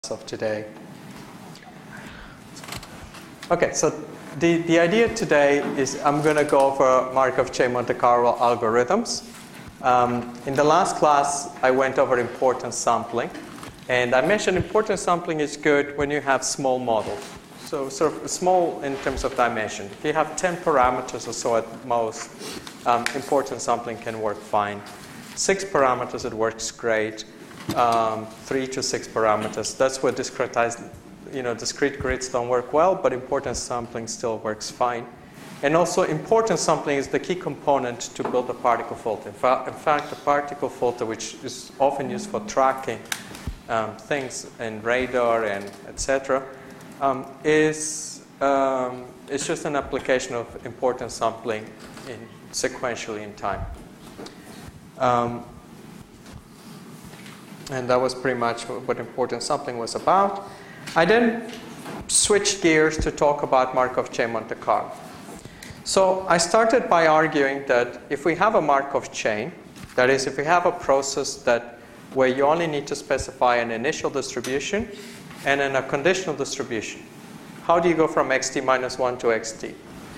of today. Okay, so the idea today is I'm going to go over Markov chain Monte Carlo algorithms. In the last class, I went over importance sampling. And I mentioned importance sampling is good when you have small models. So sort of small in terms of dimension. If you have 10 parameters or so at most, importance sampling can work fine. 6 parameters, it works great. 3 to 6 parameters. That's where discrete grids don't work well, but importance sampling still works fine. And also, importance sampling is the key component to build a particle filter. In fact, a particle filter, which is often used for tracking things in radar and etc., is just an application of importance sampling sequentially in time. And that was pretty much what importance sampling was about. I then switched gears to talk about Markov chain Monte Carlo. So I started by arguing that if we have a Markov chain, that is, if we have a process where you only need to specify an initial distribution and then a conditional distribution, how do you go from xt minus 1 to xt?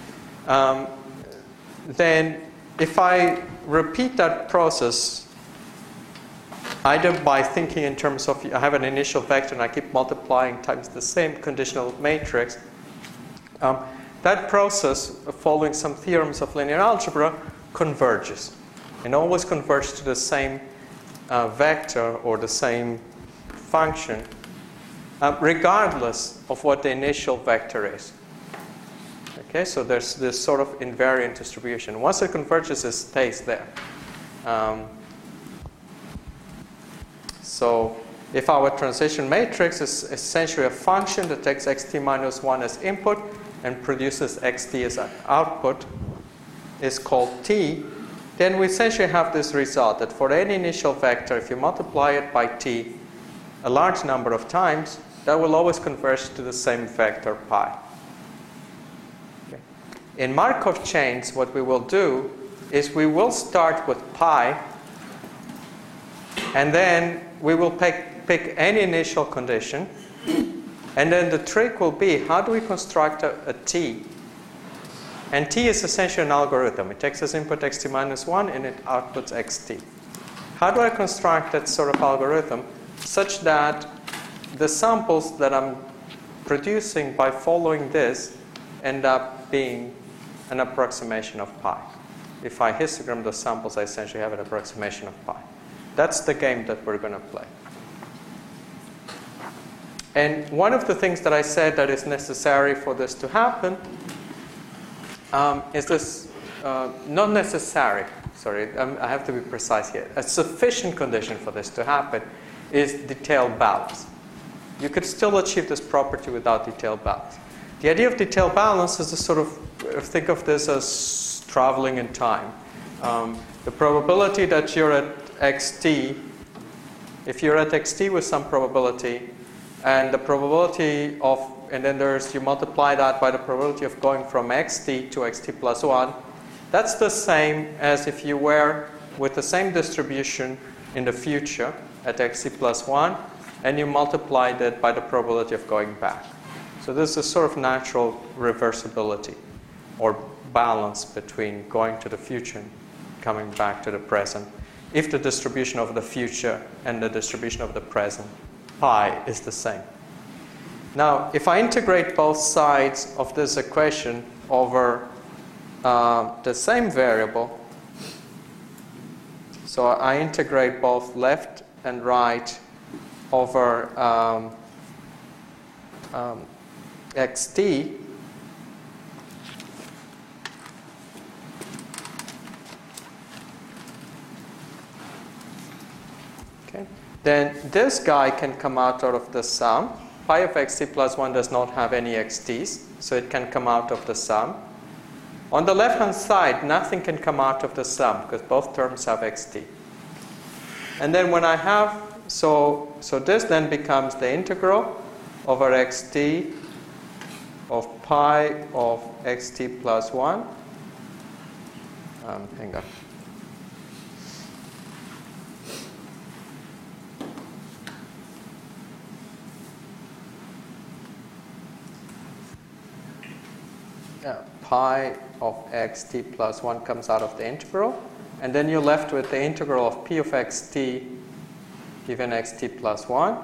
Then if I repeat that process either by thinking in terms of I have an initial vector and I keep multiplying times the same conditional matrix, that process, following some theorems of linear algebra, converges. And always converges to the same vector or the same function, regardless of what the initial vector is. Okay, so there's this sort of invariant distribution. Once it converges, it stays there. So if our transition matrix is essentially a function that takes xt minus 1 as input and produces xt as an output, is called t, then we essentially have this result that for any initial vector, if you multiply it by t a large number of times, that will always converge to the same vector pi. Okay. In Markov chains, what we will do is we will start with pi, and then we will pick any initial condition, and then the trick will be how do we construct a t? And t is essentially an algorithm. It takes as input xt minus 1 and it outputs xt. How do I construct that sort of algorithm such that the samples that I'm producing by following this end up being an approximation of pi? If I histogram the samples, I essentially have an approximation of pi. That's the game that we're going to play. And one of the things that I said that is necessary for this to happen is this, not necessary, sorry, I have to be precise here. A sufficient condition for this to happen is detailed balance. You could still achieve this property without detailed balance. The idea of detailed balance is to sort of think of this as traveling in time. The probability that you're at xt, if you're at xt with some probability, and the probability of, and then you multiply that by the probability of going from xt to xt plus 1, that's the same as if you were with the same distribution in the future at xt plus 1, and you multiplied it by the probability of going back. So this is sort of natural reversibility or balance between going to the future and coming back to the present, if the distribution of the future and the distribution of the present, pi, is the same. Now, if I integrate both sides of this equation over the same variable, so I integrate both left and right over xt, then this guy can come out of the sum. Pi of xt plus 1 does not have any xt's, so it can come out of the sum. On the left-hand side, nothing can come out of the sum because both terms have xt. And then when I have, so this then becomes the integral over xt of pi of xt plus 1. Hang on. pi of xt plus 1 comes out of the integral. And then you're left with the integral of p of xt given xt plus 1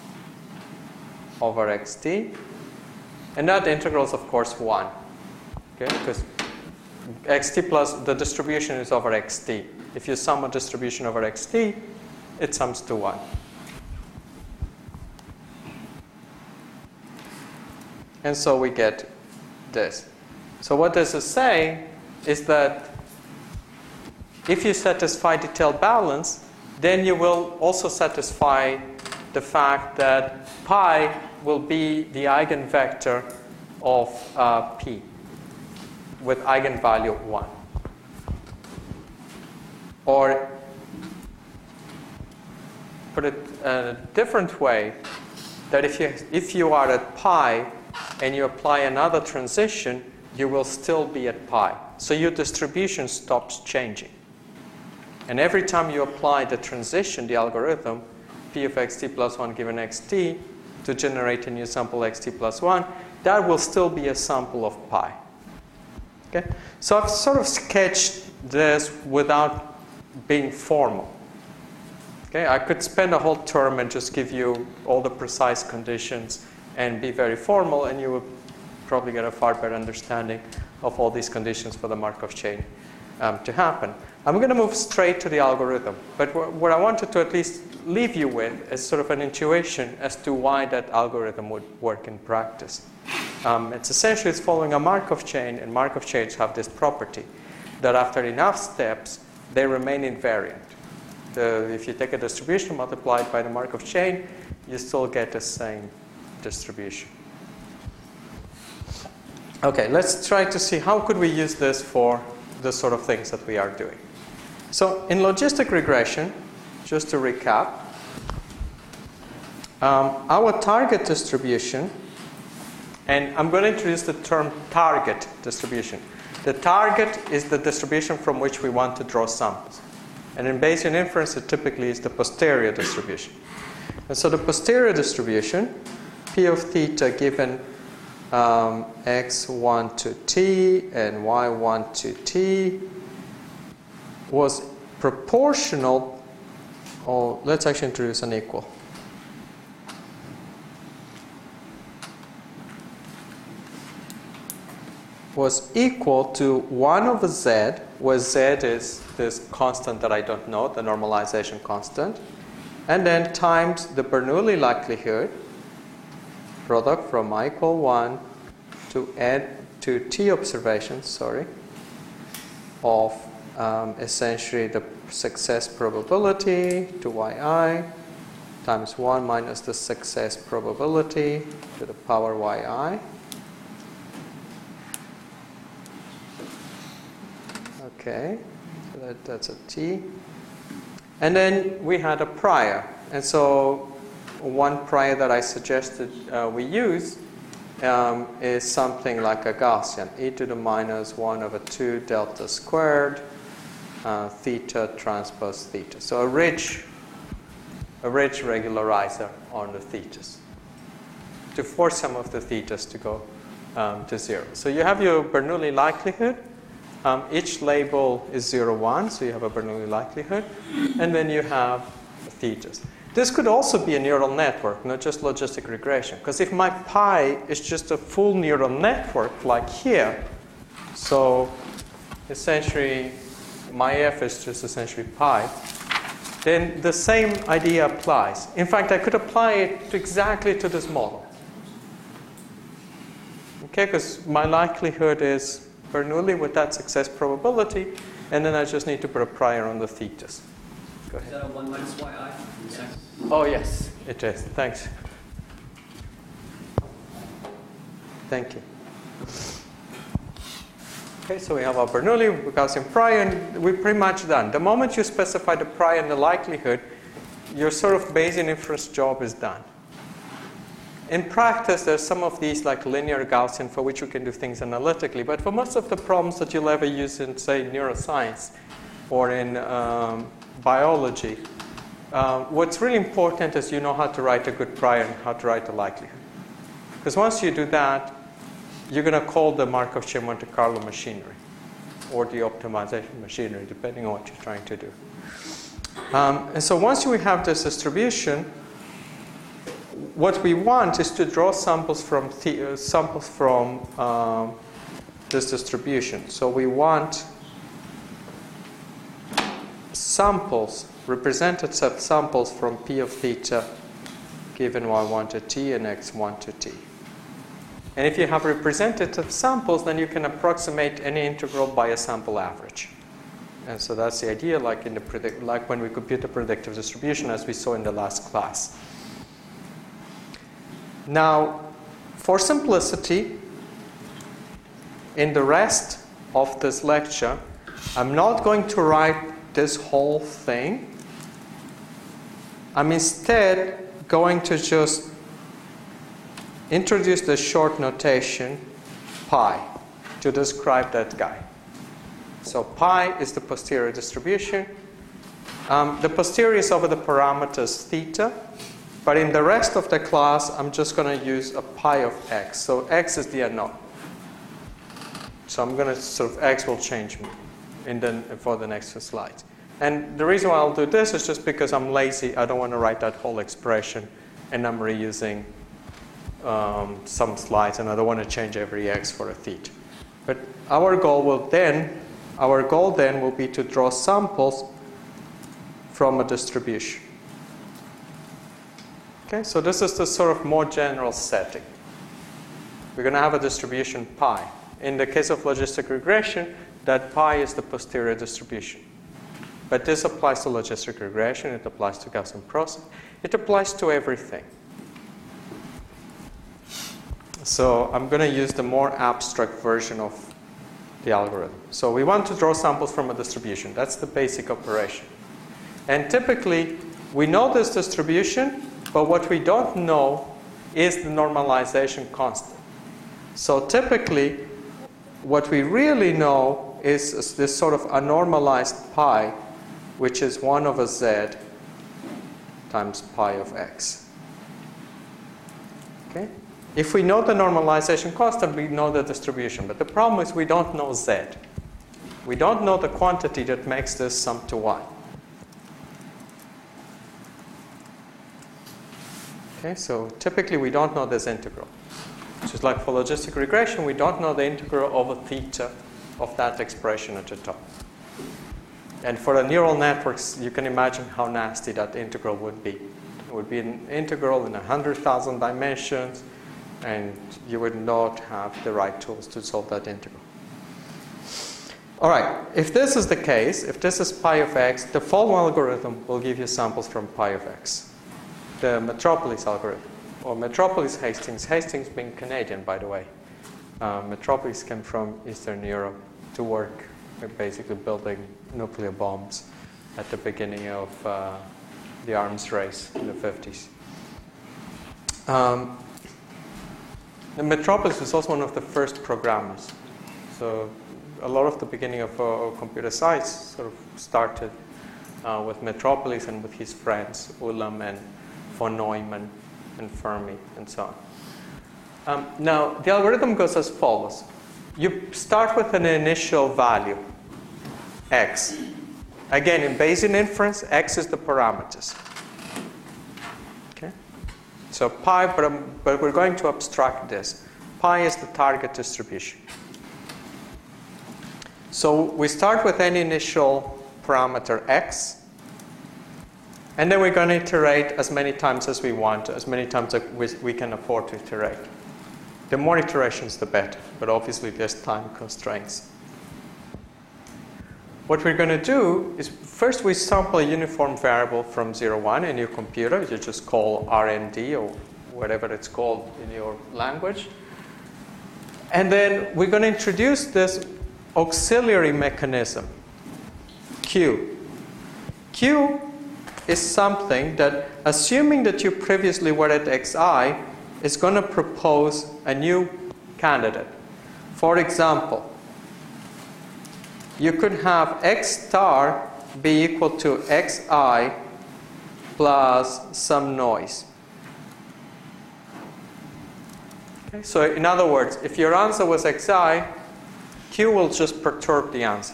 over xt. And that integral is, of course, 1. Okay? Because xt plus the distribution is over xt. If you sum a distribution over xt, it sums to 1. And so we get this. So what this is saying is that if you satisfy detailed balance, then you will also satisfy the fact that pi will be the eigenvector of p with eigenvalue 1. Or put it in a different way, that if you are at pi and you apply another transition, you will still be at pi. So your distribution stops changing. And every time you apply the transition, the algorithm, p of xt plus 1 given xt, to generate a new sample xt plus 1, that will still be a sample of pi. Okay? So I've sort of sketched this without being formal. Okay? I could spend a whole term and just give you all the precise conditions and be very formal, and you would probably get a far better understanding of all these conditions for the Markov chain to happen. I'm going to move straight to the algorithm, but what I wanted to at least leave you with is sort of an intuition as to why that algorithm would work in practice. It's following a Markov chain, and Markov chains have this property that after enough steps, they remain invariant. If you take a distribution multiplied by the Markov chain, you still get the same distribution. Okay, let's try to see how could we use this for the sort of things that we are doing. So in logistic regression, just to recap, our target distribution, and I'm going to introduce the term target distribution. The target is the distribution from which we want to draw samples. And in Bayesian inference, it typically is the posterior distribution. And so the posterior distribution, p of theta given x1 to t and y1 to t, was proportional, or let's actually introduce an equal. Was equal to 1 over z, where z is this constant that I don't know, the normalization constant, and then times the Bernoulli likelihood, product from I equal 1 to n to t observations, of essentially the success probability to yi times 1 minus the success probability to the power yi. Okay, so that's a t. And then we had a prior. And so one prior that I suggested we use is something like a Gaussian, e to the minus 1 over 2 delta squared theta transpose theta. So a ridge regularizer on the thetas to force some of the thetas to go to 0. So you have your Bernoulli likelihood. Each label is 0, 1, so you have a Bernoulli likelihood. And then you have thetas. This could also be a neural network, not just logistic regression. Because if my pi is just a full neural network, like here, so essentially my f is just essentially pi, then the same idea applies. In fact, I could apply it exactly to this model. Okay, because my likelihood is Bernoulli with that success probability, and then I just need to put a prior on the thetas. Go ahead. Is that a 1 minus yi? Oh, yes, it is. Thanks. Thank you. Okay, so we have our Bernoulli, Gaussian prior, and we're pretty much done. The moment you specify the prior and the likelihood, your sort of Bayesian inference job is done. In practice, there's some of these like linear Gaussian for which you can do things analytically, but for most of the problems that you'll ever use in, say, neuroscience or in biology, what's really important is you know how to write a good prior and how to write a likelihood. Because once you do that, you're going to call the Markov chain Monte Carlo machinery or the optimization machinery, depending on what you're trying to do. And so once we have this distribution, what we want is to draw samples from this distribution. So we want samples, representative samples from P of theta given y1 to t and x1 to t. And if you have representative samples, then you can approximate any integral by a sample average. And so that's the idea, like when we compute the predictive distribution, as we saw in the last class. Now, for simplicity, in the rest of this lecture, I'm not going to write this whole thing. I'm instead going to just introduce the short notation pi to describe that guy. So pi is the posterior distribution. The posterior is over the parameters theta, but in the rest of the class, I'm just going to use a pi of x. So x is the unknown. So I'm going to sort of x will change for the next few slides. And the reason why I'll do this is just because I'm lazy. I don't want to write that whole expression, and I'm reusing some slides, and I don't want to change every x for a theta. But our goal then will be to draw samples from a distribution. Okay, so this is the sort of more general setting. We're going to have a distribution pi. In the case of logistic regression, that pi is the posterior distribution. But this applies to logistic regression, it applies to Gaussian process, it applies to everything. So I'm going to use the more abstract version of the algorithm. So we want to draw samples from a distribution. That's the basic operation. And typically, we know this distribution, but what we don't know is the normalization constant. So typically, what we really know is this sort of a normalized pi, which is 1 over z times pi of x. Okay? If we know the normalization constant, we know the distribution. But the problem is we don't know z. We don't know the quantity that makes this sum to 1. Okay, so typically we don't know this integral. Just like for logistic regression, we don't know the integral over theta of that expression at the top. And for the neural networks, you can imagine how nasty that integral would be. It would be an integral in 100,000 dimensions, and you would not have the right tools to solve that integral. All right, if this is the case, if this is pi of x, the following algorithm will give you samples from pi of x. The Metropolis algorithm, or Metropolis Hastings, Hastings being Canadian, by the way. Metropolis came from Eastern Europe to work basically building nuclear bombs at the beginning of the arms race in the 50s. The Metropolis was also one of the first programmers. So a lot of the beginning of computer science sort of started with Metropolis and with his friends, Ulam and von Neumann and Fermi and so on. Now, the algorithm goes as follows. You start with an initial value, x. Again, in Bayesian inference, x is the parameters. Okay? So pi, but we're going to abstract this. Pi is the target distribution. So we start with any initial parameter x, and then we're going to iterate as many times as we want, as many times as we can afford to iterate. The more iterations, the better, but obviously there's time constraints. What we're going to do is first we sample a uniform variable from 0, 1 in your computer. You just call RND or whatever it's called in your language. And then we're going to introduce this auxiliary mechanism, Q. Q is something that, assuming that you previously were at xi, is going to propose a new candidate. For example, you could have x star be equal to xi plus some noise. Okay? So in other words, if your answer was xi, Q will just perturb the answer.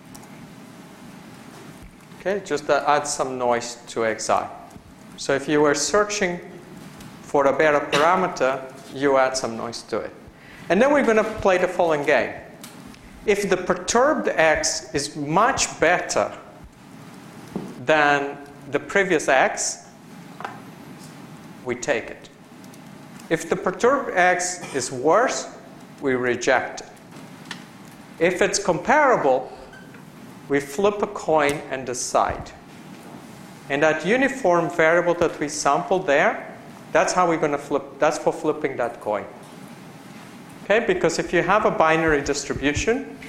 Okay, just add some noise to xi. So if you were searching for a better parameter, you add some noise to it. And then we're going to play the following game. If the perturbed x is much better than the previous x, we take it. If the perturbed x is worse, we reject it. If it's comparable, we flip a coin and decide. And that uniform variable that we sampled there, that's how we're going to flip, that's for flipping that coin. Okay, because if you have a binary distribution,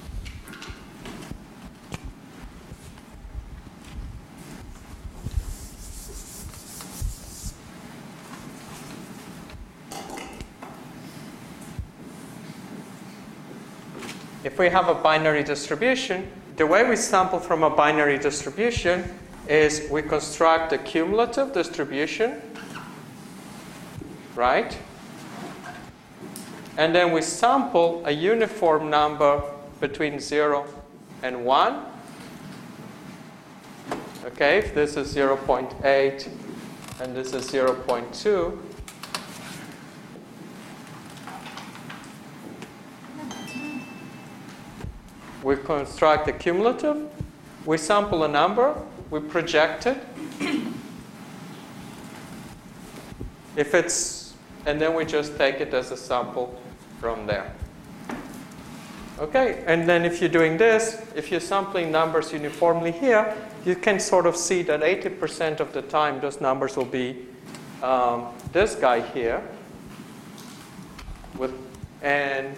the way we sample from a binary distribution is we construct a cumulative distribution, right? And then we sample a uniform number between 0 and 1. Okay, if this is 0.8 and this is 0.2, we construct a cumulative, we sample a number, we project it. If it's, and then we just take it as a sample from there. Okay, and then if you're doing this, if you're sampling numbers uniformly here, you can sort of see that 80% of the time those numbers will be this guy here, and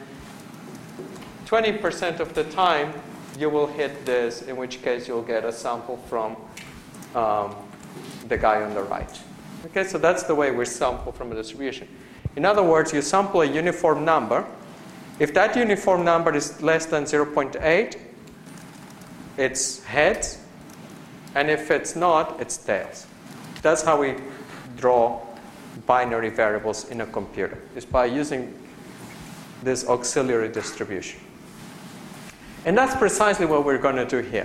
20% of the time you will hit this, in which case you'll get a sample from the guy on the right. Okay, so that's the way we sample from a distribution. In other words, you sample a uniform number. If that uniform number is less than 0.8, it's heads. And if it's not, it's tails. That's how we draw binary variables in a computer, is by using this auxiliary distribution. And that's precisely what we're going to do here.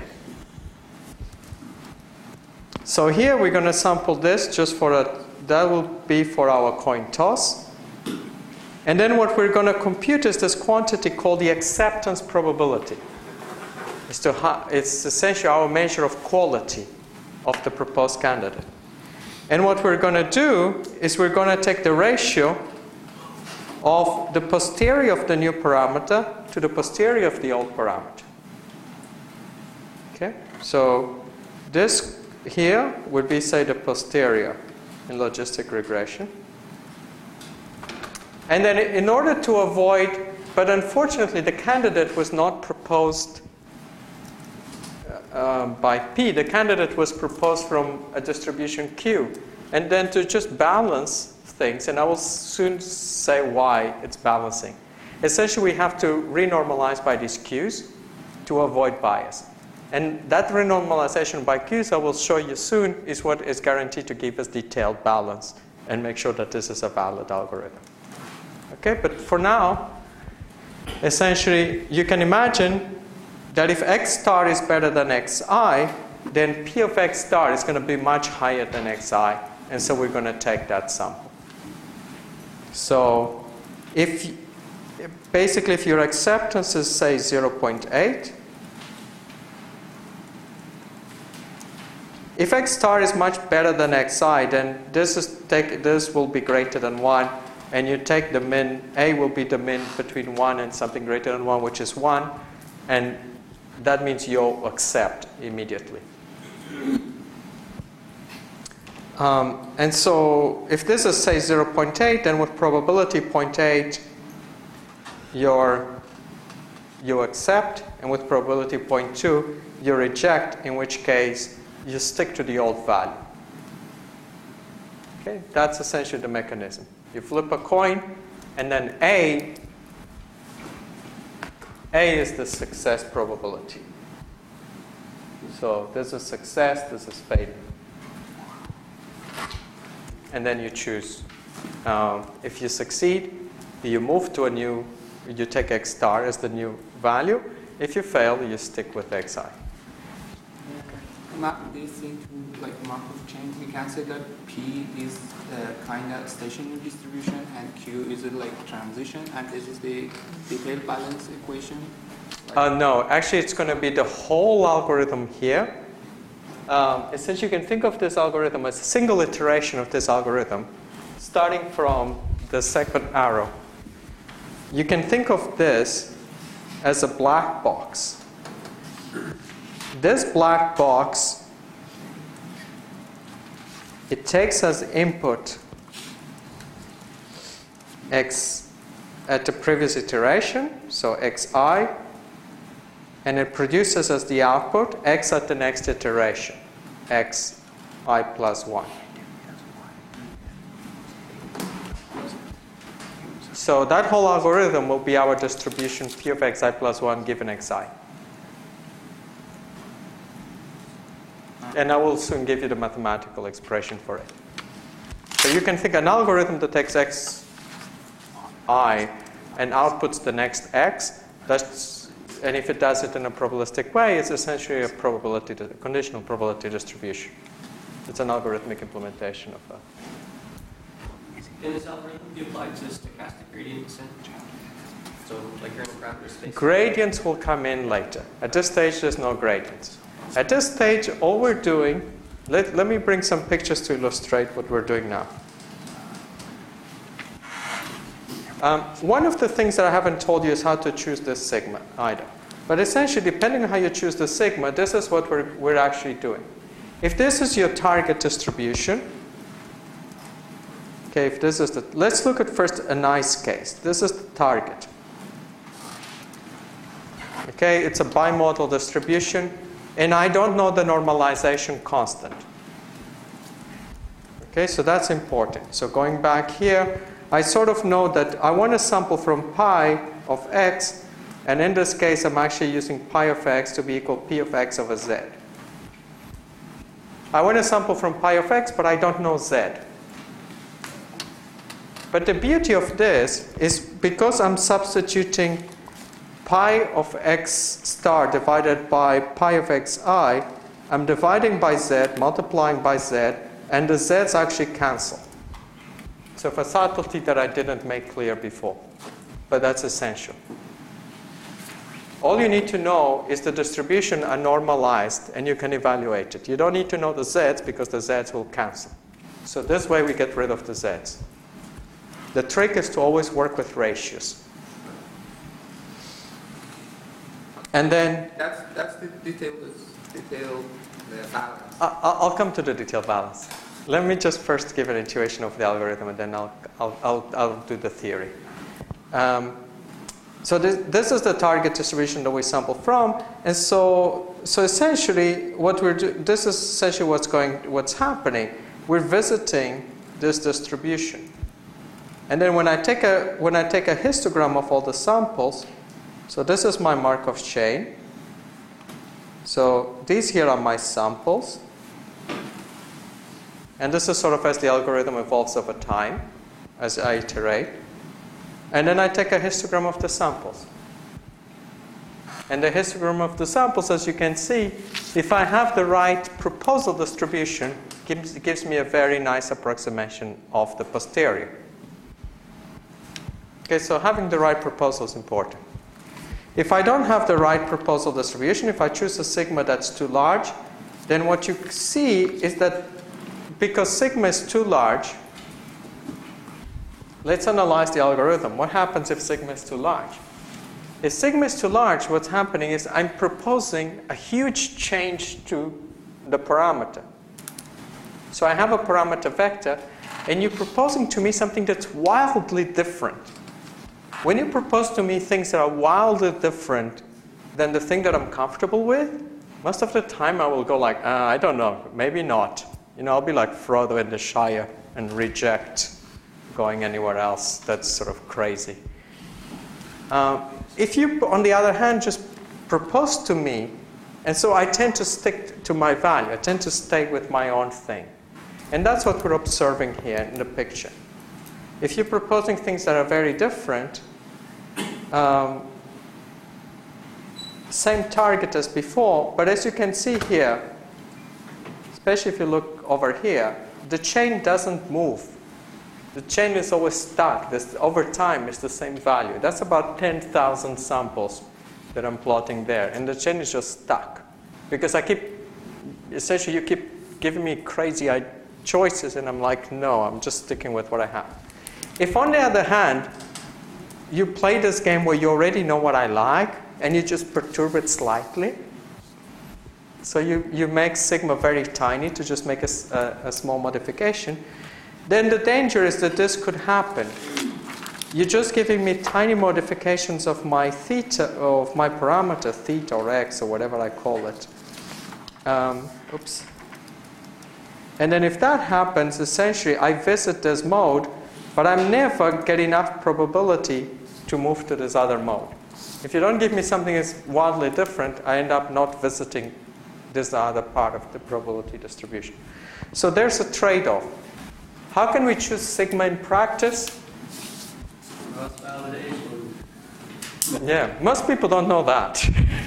So here we're going to sample this just for that will be for our coin toss. And then what we're going to compute is this quantity called the acceptance probability. It's essentially our measure of quality of the proposed candidate. And what we're going to do is we're going to take the ratio of the posterior of the new parameter to the posterior of the old parameter. Okay? So this here would be, say, the posterior in logistic regression. And then in order to avoid, but unfortunately the candidate was not proposed by P. The candidate was proposed from a distribution Q. And then to just balance things, and I will soon say why it's balancing. Essentially, we have to renormalize by these Qs to avoid bias. And that renormalization by Qs, I will show you soon, is what is guaranteed to give us detailed balance and make sure that this is a valid algorithm. Okay, but for now, essentially, you can imagine that if x star is better than xi, then P of x star is going to be much higher than xi, and so we're going to take that sample. So basically, if your acceptance is, say, 0.8, if x star is much better than xi, then this will be greater than 1, and you take the min, A will be the min between 1 and something greater than 1, which is 1, and that means you'll accept immediately. And so if this is, say, 0.8, then with probability 0.8, you accept, and with probability 0.2, you reject, in which case you stick to the old value. Okay, that's essentially the mechanism. You flip a coin, and then A is the success probability. So this is success, this is failure. And then you choose. If you succeed, you move to a new, you take x star as the new value. If you fail, you stick with xi. Map this into like Markov chain. We can say that P is kind of stationary distribution and Q is like transition, and this is the detailed balance equation. No, actually it's going to be the whole algorithm here. Essentially, you can think of this algorithm as a single iteration of this algorithm, starting from the second arrow. You can think of this as a black box. This black box, it takes as input x at the previous iteration, so xi, and it produces as the output x at the next iteration, xi plus 1. So that whole algorithm will be our distribution P of xi plus 1 given xi. And I will soon give you the mathematical expression for it. So you can think an algorithm that takes xi and outputs the next x, and if it does it in a probabilistic way, it's essentially a conditional probability distribution. It's an algorithmic implementation of that. Can this algorithm be applied to stochastic gradient descent? So, like you're in parameter space? Gradients will come in later. At this stage, there's no gradients. At this stage, all we're doing, let me bring some pictures to illustrate what we're doing now. One of the things that I haven't told you is how to choose this sigma either. But essentially, depending on how you choose the sigma, this is what we're actually doing. If this is your target distribution, okay, if this is let's look at first a nice case. This is the target. Okay, it's a bimodal distribution, and I don't know the normalization constant. Okay, so that's important. So going back here, I sort of know that I want to sample from pi of x, and in this case, I'm actually using pi of x to be equal P of x over z. I want to sample from pi of x, but I don't know z. But the beauty of this is because I'm substituting pi of x star divided by pi of xi, I'm dividing by z, multiplying by z, and the z's actually cancel. So for subtlety that I didn't make clear before, but that's essential. All you need to know is the distribution are normalized, and you can evaluate it. You don't need to know the z's because the z's will cancel. So this way we get rid of the z's. The trick is to always work with ratios. And then That's the detailed balance. I'll come to the detailed balance. Let me just first give an intuition of the algorithm, and then I'll do the theory. So this is the target distribution that we sample from, and so essentially what we're doing, this is essentially what's happening. We're visiting this distribution, and then when I take a histogram of all the samples, so this is my Markov chain. So these here are my samples. And this is sort of as the algorithm evolves over time, as I iterate. And then I take a histogram of the samples. And the histogram of the samples, as you can see, if I have the right proposal distribution, gives me a very nice approximation of the posterior. Okay, so having the right proposal is important. If I don't have the right proposal distribution, if I choose a sigma that's too large, then what you see is that because sigma is too large, let's analyze the algorithm. What happens if sigma is too large? If sigma is too large, what's happening is I'm proposing a huge change to the parameter. So I have a parameter vector, and you're proposing to me something that's wildly different. When you propose to me things that are wildly different than the thing that I'm comfortable with, most of the time I will go like, I don't know, maybe not. You know, I'll be like Frodo in the Shire and reject going anywhere else. That's sort of crazy. If you, on the other hand, just propose to me, and so I tend to stick to my value. I tend to stay with my own thing. And that's what we're observing here in the picture. If you're proposing things that are very different, same target as before, but as you can see here, especially if you look over here, the chain doesn't move. The chain is always stuck. Over time, it's the same value. That's about 10,000 samples that I'm plotting there, and the chain is just stuck. Because essentially you keep giving me crazy choices, and I'm like, no, I'm just sticking with what I have. If on the other hand, you play this game where you already know what I like, and you just perturb it slightly, so you make sigma very tiny to just make a small modification, then the danger is that this could happen. You're just giving me tiny modifications of my theta, of my parameter, theta or x or whatever I call it. Oops. And then if that happens, essentially I visit this mode, but I'm never get enough probability to move to this other mode. If you don't give me something that's wildly different, I end up not visiting this other part of the probability distribution. So there's a trade-off. How can we choose sigma in practice? Cross-validation. Yeah, most people don't know that.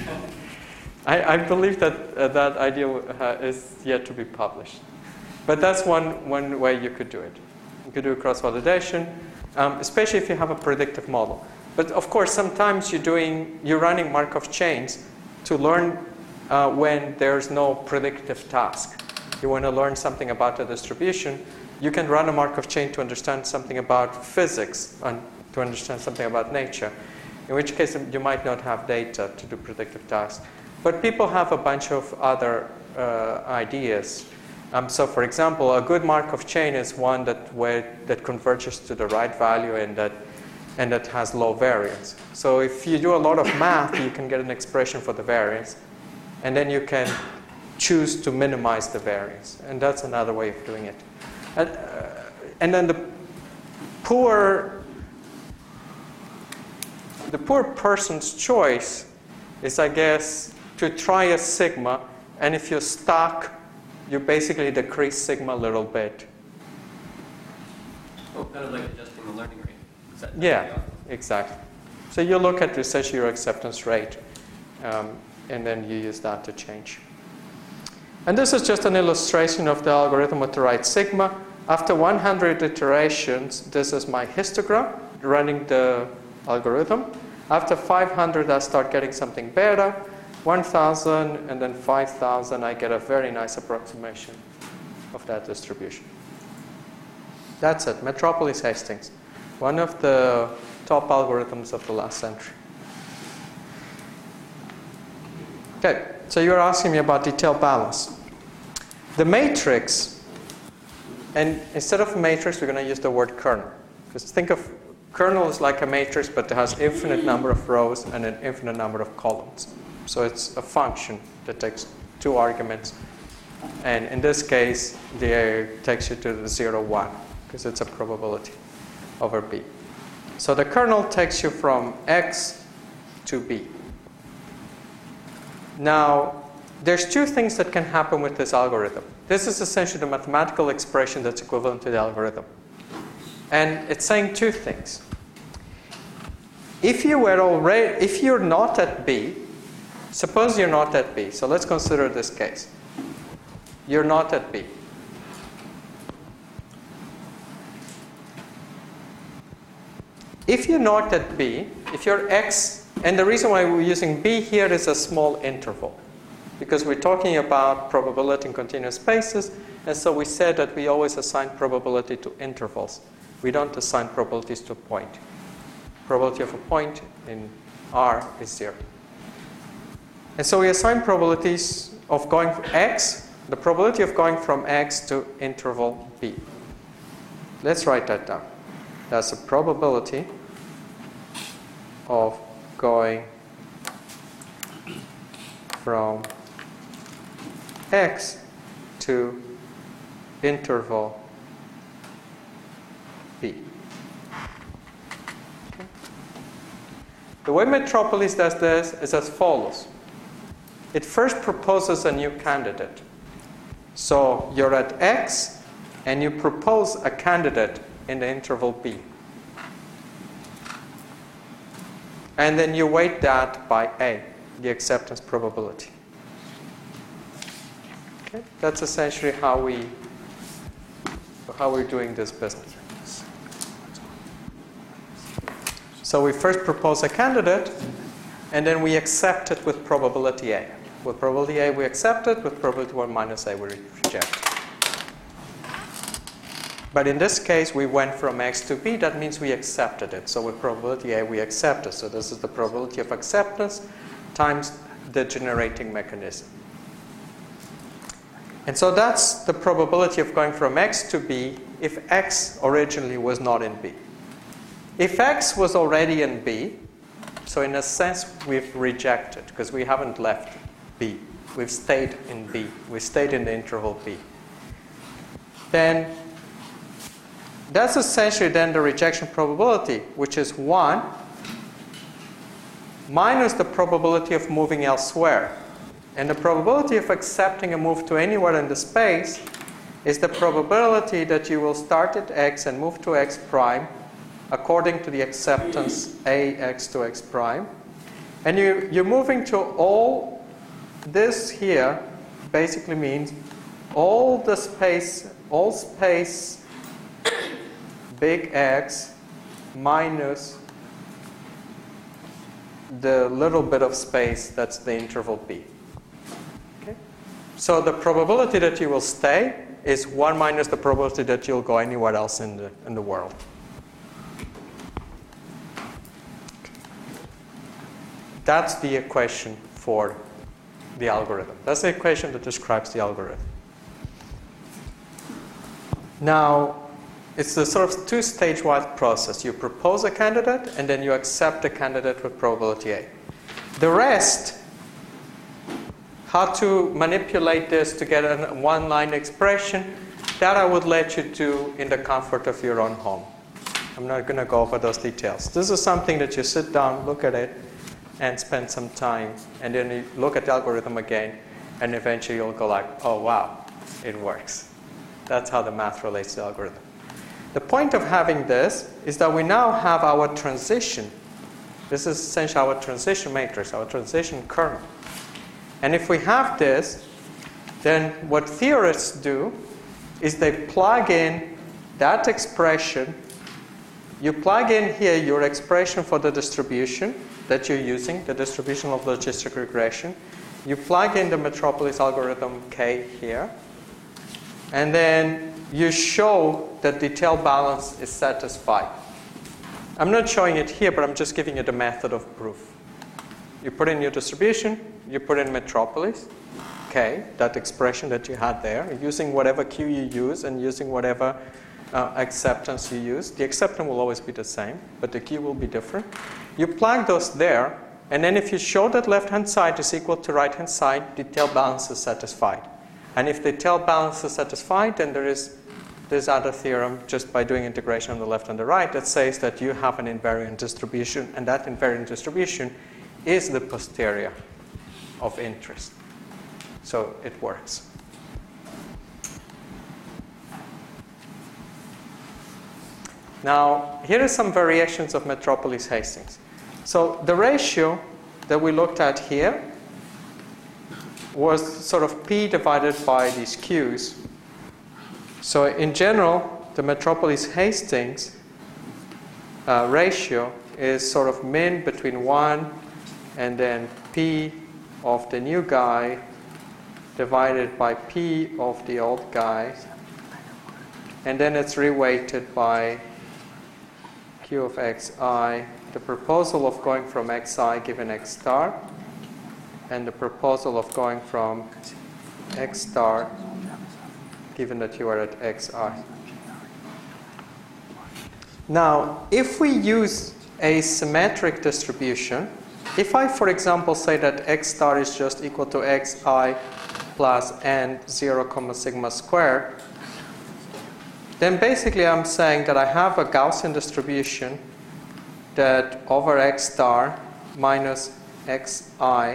I believe that that idea is yet to be published. But that's one way you could do it. You could do cross-validation, especially if you have a predictive model. But of course, sometimes you're running Markov chains to learn when there's no predictive task. You want to learn something about the distribution. You can run a Markov chain to understand something about physics and to understand something about nature, in which case you might not have data to do predictive tasks. But people have a bunch of other ideas. So for example, a good Markov chain is one that converges to the right value and that has low variance. So if you do a lot of math, you can get an expression for the variance, and then you can choose to minimize the variance. And that's another way of doing it. And then the poor person's choice is, I guess, to try a sigma, and if you're stuck, you basically decrease sigma a little bit. Oh, kind of like adjusting the learning rate. Yeah, exactly. So you look at essentially your acceptance rate, and then you use that to change. And this is just an illustration of the algorithm with the right sigma. After 100 iterations, this is my histogram running the algorithm. After 500, I start getting something better. 1,000 and then 5,000, I get a very nice approximation of that distribution. That's it. Metropolis Hastings, one of the top algorithms of the last century. Okay, so you're asking me about detailed balance. The matrix, and instead of matrix, we're going to use the word kernel. Because think of kernel as like a matrix, but it has infinite number of rows and an infinite number of columns. So it's a function that takes 2 arguments. And in this case, it takes you to the 0, 1, because it's a probability over B. So the kernel takes you from X to B. Now, there's 2 things that can happen with this algorithm. This is essentially the mathematical expression that's equivalent to the algorithm. And it's saying 2 things. If you're not at B, suppose you're not at B. So let's consider this case. You're not at B. If you're not at B, if you're X, and the reason why we're using B here is a small interval, because we're talking about probability in continuous spaces, and so we said that we always assign probability to intervals. We don't assign probabilities to a point. Probability of a point in R is 0. And so we assign probabilities of going from X, the probability of going from X to interval B. Let's write that down. That's a probability of going from X to interval B. Okay. The way Metropolis does this is as follows. It first proposes a new candidate. So you're at X, and you propose a candidate in the interval B. And then you weight that by A, the acceptance probability. Okay? That's essentially how we're doing this business. So we first propose a candidate, and then we accept it with probability A. With probability A, we accept it. With probability 1 minus A, we reject it. But in this case, we went from X to B. That means we accepted it. So with probability A, we accept it. So this is the probability of acceptance times the generating mechanism. And so that's the probability of going from X to B if X originally was not in B. If X was already in B, so in a sense, we've rejected because we haven't left B. We've stayed in B. We stayed in the interval B. Then that's essentially then the rejection probability, which is 1 minus the probability of moving elsewhere. And the probability of accepting a move to anywhere in the space is the probability that you will start at X and move to X prime according to the acceptance AX to X prime. And you're moving to all this here basically means all space big X minus the little bit of space that's the interval B. Okay? So the probability that you will stay is 1 minus the probability that you'll go anywhere else in the world. That's the equation for the algorithm. That's the equation that describes the algorithm. Now, it's a sort of two-stage-wise process. You propose a candidate, and then you accept the candidate with probability A. The rest, how to manipulate this to get a one-line expression, that I would let you do in the comfort of your own home. I'm not going to go over those details. This is something that you sit down, look at it, and spend some time, and then you look at the algorithm again, and eventually you'll go like, oh wow, it works. That's how the math relates to the algorithm. The point of having this is that we now have our transition. This is essentially our transition matrix, our transition kernel. And if we have this, then what theorists do is they plug in that expression. You plug in here your expression for the distribution that you're using, the distribution of logistic regression. You plug in the Metropolis algorithm K here. And then you show that the tail balance is satisfied. I'm not showing it here, but I'm just giving you the method of proof. You put in your distribution, you put in Metropolis, K, that expression that you had there, using whatever Q you use and using whatever acceptance you use. The acceptance will always be the same, but the Q will be different. You plug those there, and then if you show that left-hand side is equal to right-hand side, the tail balance is satisfied. And if the tail balance is satisfied, then there is this other theorem just by doing integration on the left and the right that says that you have an invariant distribution, and that invariant distribution is the posterior of interest. So it works. Now, here are some variations of Metropolis Hastings. So the ratio that we looked at here was sort of P divided by these Qs. So in general, the Metropolis Hastings ratio is sort of min between 1 and then P of the new guy divided by P of the old guy. And then it's reweighted by Q of xi, the proposal of going from xi given x star, and the proposal of going from x star given that you are at xi. Now, if we use a symmetric distribution, if I, for example, say that x star is just equal to xi plus n 0, sigma squared, then basically I'm saying that I have a Gaussian distribution that over x star minus xi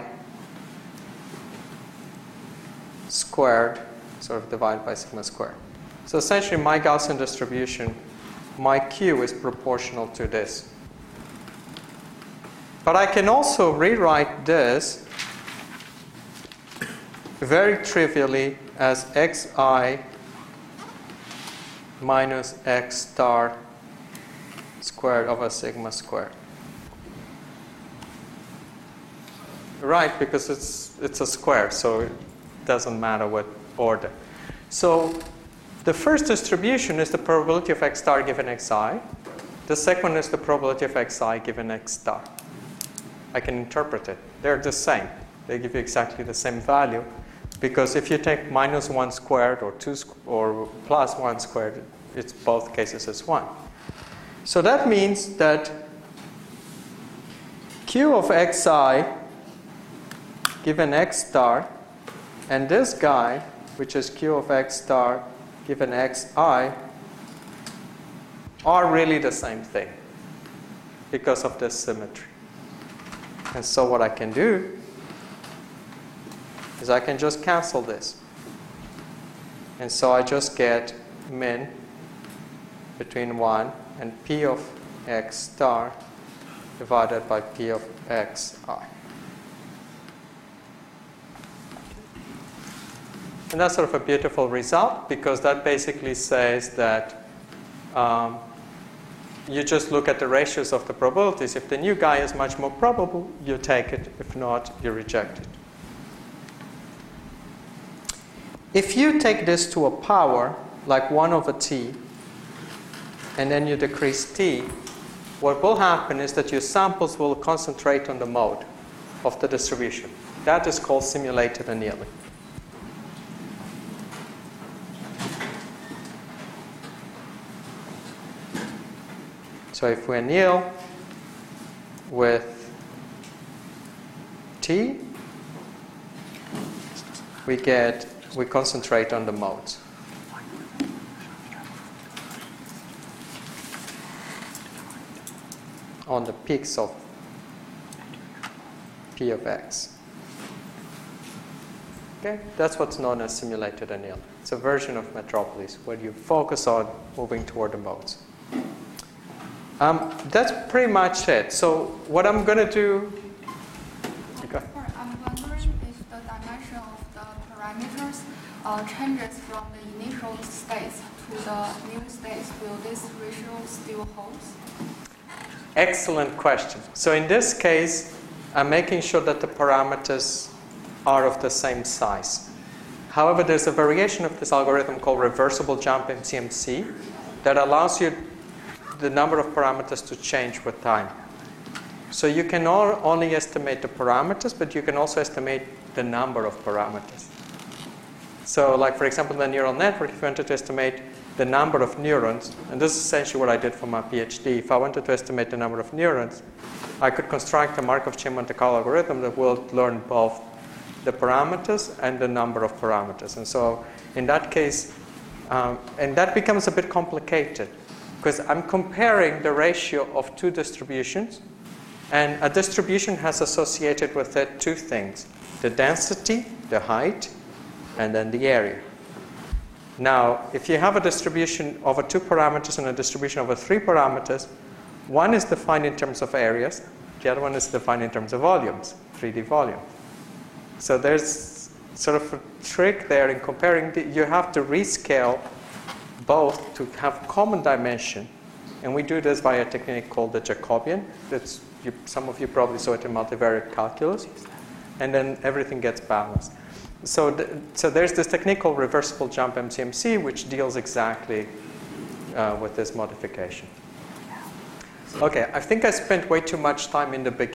squared sort of divided by sigma squared. So essentially my Gaussian distribution my Q is proportional to this. But I can also rewrite this very trivially as xi minus x star squared over sigma squared. Right, because it's a square, so it doesn't matter what order. So the first distribution is the probability of x star given xi. The second one is the probability of xi given x star. I can interpret it. They're the same. They give you exactly the same value, because if you take minus 1 squared or 2 or plus 1 squared, it's both cases is 1. So that means that Q of xi given x star and this guy, which is Q of x star given xi, are really the same thing because of this symmetry. And so what I can do is I can just cancel this. And so I just get min between 1 and P of x star divided by P of xi. And that's sort of a beautiful result, because that basically says that you just look at the ratios of the probabilities. If the new guy is much more probable, you take it. If not, you reject it. If you take this to a power, like 1 over t, and then you decrease t, what will happen is that your samples will concentrate on the mode of the distribution. That is called simulated annealing. So if we anneal with t, we concentrate on the modes. On the peaks of P of x. Okay, that's what's known as simulated annealing. It's a version of Metropolis where you focus on moving toward the modes. That's pretty much it. So what I'm going to do... I'm wondering if the dimension of the parameters changes from the initial states to the new states. Will this ratio still hold? Excellent question. So in this case, I'm making sure that the parameters are of the same size. However, there's a variation of this algorithm called reversible jump MCMC that allows you the number of parameters to change with time. So you can not only estimate the parameters, but you can also estimate the number of parameters. So like, for example, in the neural network, if you wanted to estimate the number of neurons, and this is essentially what I did for my PhD. If I wanted to estimate the number of neurons, I could construct a Markov chain Monte Carlo algorithm that will learn both the parameters and the number of parameters. And so in that case, and that becomes a bit complicated, because I'm comparing the ratio of two distributions, and a distribution has associated with it two things: the density, the height, and then the area. Now, if you have a distribution over 2 parameters and a distribution over 3 parameters, one is defined in terms of areas, the other one is defined in terms of volumes, 3D volume. So there's sort of a trick there in comparing. You have to rescale both to have common dimension, and we do this by a technique called the Jacobian. Some of you probably saw it in multivariate calculus, and then everything gets balanced. So there's this technique called reversible jump MCMC, which deals exactly with this modification. Okay, I think I spent way too much time in the beginning.